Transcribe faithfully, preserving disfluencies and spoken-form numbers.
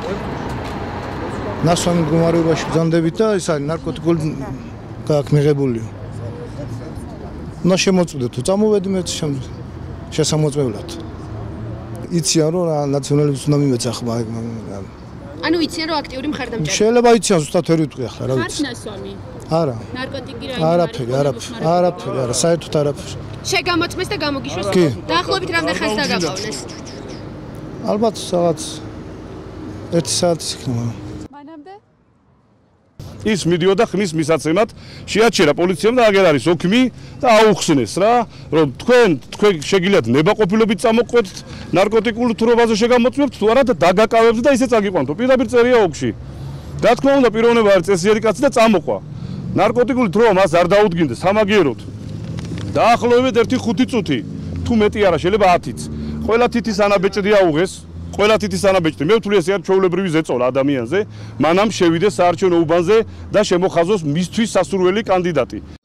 ნასვამი მდგომარეობაში ბრძანდებით და ეს არის ნარკოტიკული გააქვს მიღებული. უნდა შემოწმდეთ თუ წამოვედი მე შესამოწმებლად. იციან რომ ნაციონალიზმს უნდა მიმეცახ მაგ ანუ იციან რომ აქტიური მხარდამჭერი. შეიძლება იციან ზუსტად ვერ ვიტყვი ახლა რა ვიცი. ნასვამი. არა. ნარკოტიკი რაიმე. არაფერი, არაფერი, არაფერი, არა, საერთოდ არაფერი. შეგამოწმეს და გამოგიშვეს. დაახლოებით რამდენი ხანს დაგაყოვნეს? ალბათ რაღაც ერთი საათის იქნება. ის მიდიოდა ხმის მისაცემად, შეაჩერა პოლიციამ და აგერ არის ოქმი და აუხსნეს რა, რომ თქვენ თქვენ შეგიძლიათ ნებაყოფილობით წამოყვეთ, ნარკოტიკულ თურობაზე შეგამოწმებთ თუ არა და დაგაკავებთ და ისე წაგიყვანთო. პირდაპირ წერია ოქში. რა თქმა უნდა, პიროვნება არის წესიერი კაცი და წამოყვა. ნარკოტიკული თურობა მას არ დაუდგინდეს სამაგიეროდ. დაახლოებით ერთი ხუთი წუთი, თუ მეტი არა, შეიძლება ათიც. ყველა თითის ანაბეჭდი აუღეს. ყველა თითის ანაბეჭდი. მე ვთვლი ეს არის ჩვეულებრივი ზეწოლა ადამიანზე, მანამ შევიდეს საარჩევნო უბანზე და შემოხაზოს მისთვის სასურველი კანდიდატი.